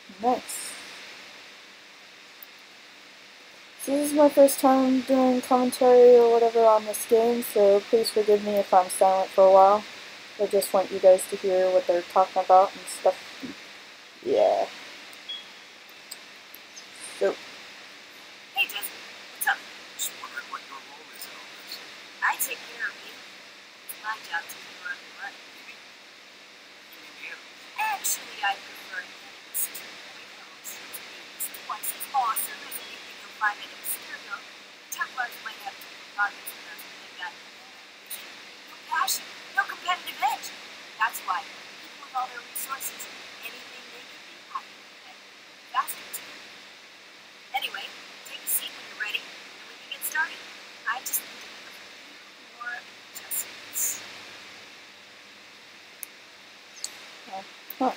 Nice. So this is my first time doing commentary or whatever on this game, so please forgive me if I'm silent for a while. I just want you guys to hear what they're talking about and stuff. Yeah. So. Hey, Desmond. What's up? Just wondering what your role is in all this. I take care of you. It's my job to keep her on the run. You mean the animals? Actually, I prefer animals to animals. It's twice as awesome as anything you'll find at Externo. Templars might have different pockets than us, but they've got no passion, no competitive edge. That's why, even with all their resources, anything they can do, I can do better. Faster, too. Anyway, take a seat when you're ready, and we can get started. I just need to make a few more adjustments. Huh.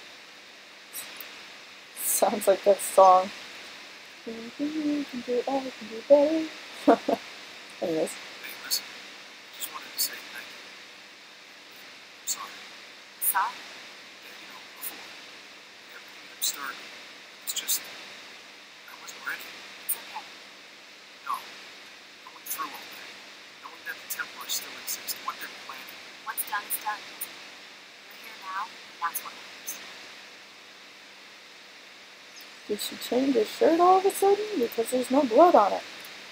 Sounds like that song. You can do it, I can do better. Anyways. Hey, listen. Just wanted to say thank you. I'm sorry. Sorry? Yeah, before. Everything had started. It's just, I wasn't ready. It's okay. No. Going through all that. Knowing that the Templars still exist, what they're planning. What's done is done. You're here now, and that's what matters. Did she change her shirt all of a sudden? Because there's no blood on it.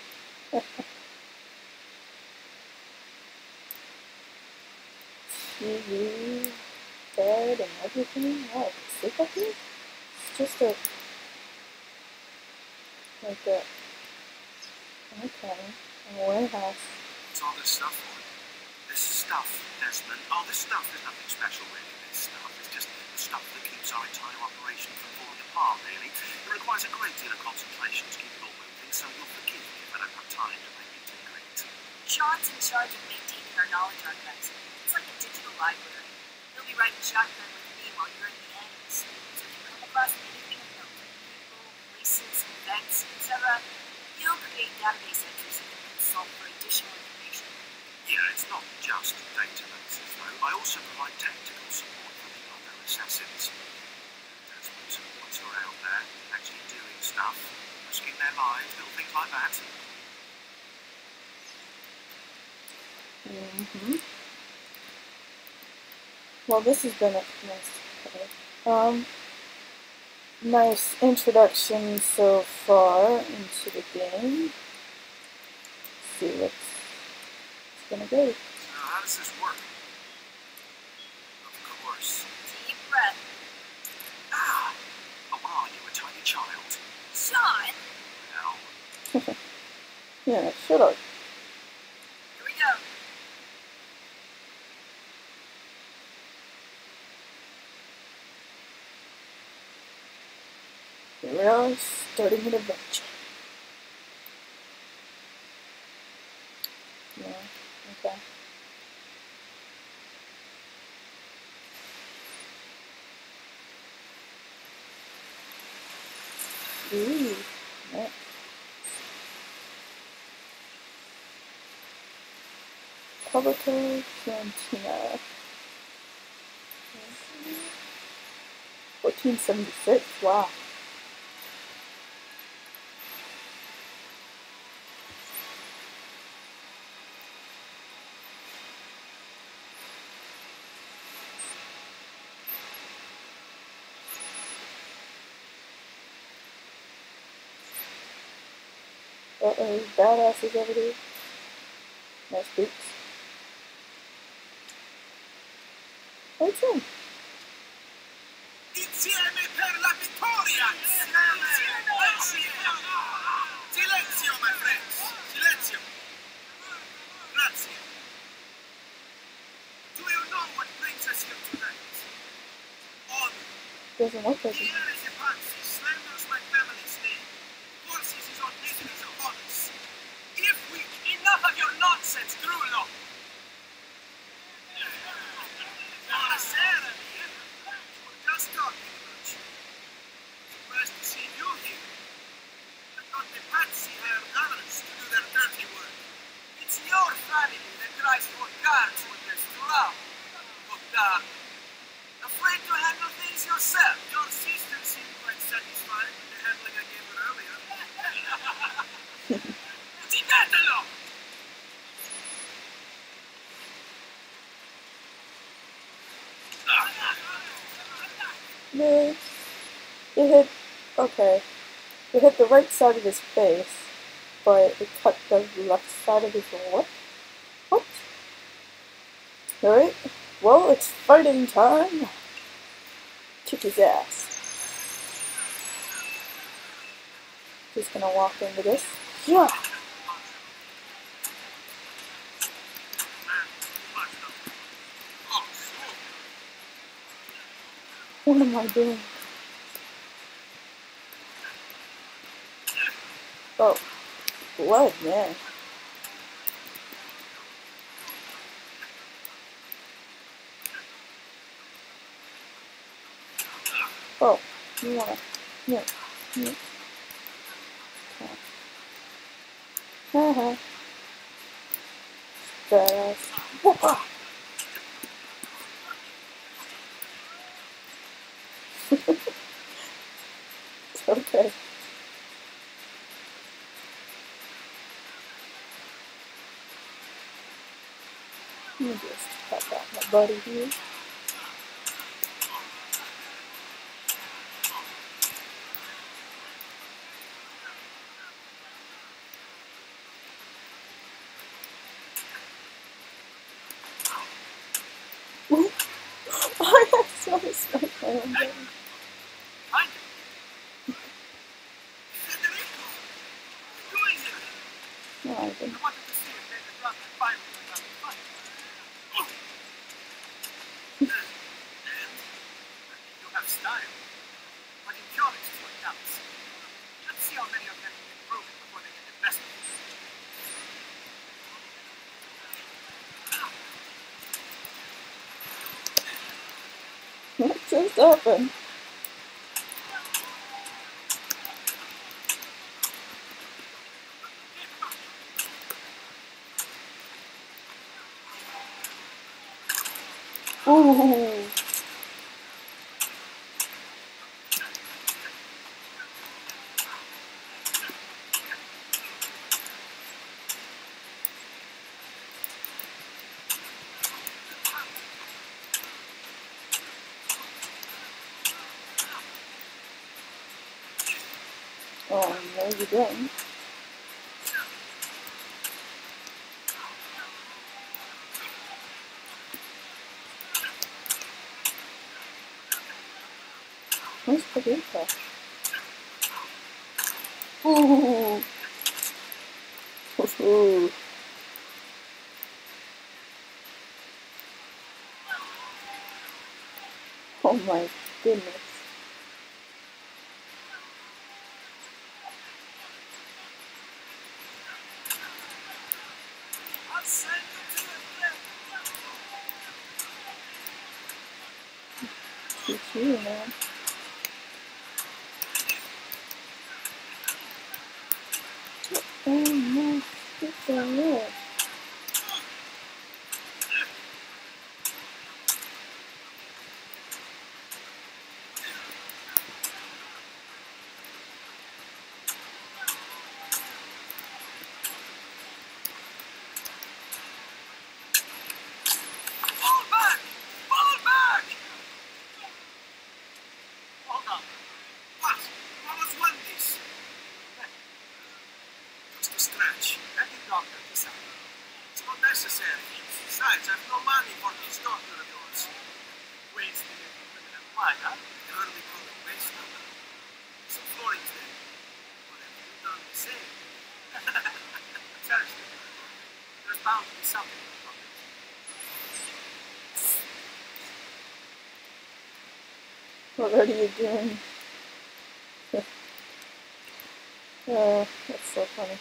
TV, bed, and everything. Oh, I can sleep up here? It's just a... like a... okay. A warehouse. What's all this stuff for? This stuff, Desmond. Oh, this stuff is nothing special, really. This stuff is just the stuff that keeps our entire operation from falling apart, really. It requires a great deal of concentration to keep it all moving, so you'll forgive me if I don't have time to make it integrate. Sean's in charge of maintaining our knowledge archives. It's like a digital library. He'll be riding shotgun with me while you're in the animals. So if you come across anything of note, people, places, events, etc., he'll create database entries you can consult for additional information. Yeah, it's not just databases, though. I also provide tactical support for the other assassins. Desmond, once you're out there, actually doing stuff, risking their lives, little things like that. Well, this has been a nice, nice introduction so far into the game. Let's see what's gonna go. So how does this work? Of course. Deep breath. Ah! Oh, are you a tiny child? Sean! Well, Yeah, shut up. Here we go. We are starting an adventure. Yeah, okay. Ooh, yeah. Publico Cantina. 1476, wow. Uh-oh, badasses over here. Nice boots. What's in? Insieme per la vittoria! Silenzio! Silenzio, my friends! Silenzio! Grazie. Do you know what brings us here tonight? Honor. Doesn't look like it. Here is a Pansy slanders my family's name. Forces his own business upon us. If we... Enough of your nonsense, Grullo! Buonasera, dear. We're just talking about you. Surprised to see you here. I thought the Patsy hired others to do their dirty work. It's your family that cries for cards when there's trouble. But, afraid to handle things yourself. Your sister seemed quite satisfied with the handling I gave her earlier. Smettetelo! No. It hit. Okay. It hit the right side of his face, but it cut the left side of his lip? What? Alright. Well, it's fighting time. Kick his ass. Just gonna walk into this. Yeah! What am I doing? Oh. Blood, man. Oh. You wanna... Yeah. Yeah. Haha. Badass. Whoa. It's okay. Let me just help out my buddy here. I have so much my own buddy. Federico! What are you doing here? No, I didn't. I wanted to see if David Ruffin finally would have a fight. And you have style. But endurance is what counts. Let's see how many of them can prove it before they get the best of us. What just happened? Ooh. Oh, no, you didn't. Where's Federico? Ooh. Ooh. Oh my goodness. I'll send you to the left. It's you, man. Oh no, get that red. Fall back! Fall back! Hold on. What? What was Wendy's? Just a scratch. Let the doctor decide. It's not necessary. Besides, I've no money for this doctor of yours. Wasting it on criminal wine, huh? You hardly call it waste number. Some Florence then. What have you done the same? Seriously, there's bound to be something about it. What are you doing? That's so funny.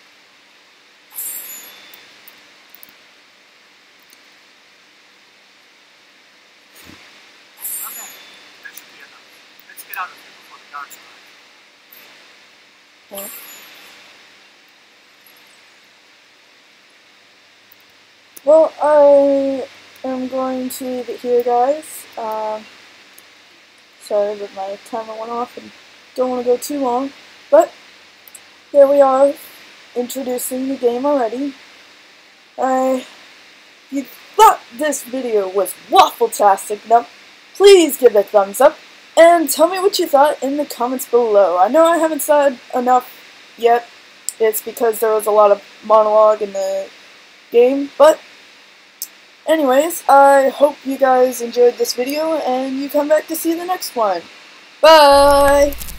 Okay, that should be enough. Let's get out of here before the guards arrive. Okay. Well, I am going to leave it here, guys. Sorry that my timer went off and don't want to go too long, but here we are, introducing the game already. If you thought this video was waffle-tastic enough, please give it a thumbs up, and tell me what you thought in the comments below. I know I haven't said enough yet. It's because there was a lot of monologue in the game, but anyways, I hope you guys enjoyed this video, and you come back to see the next one. Bye!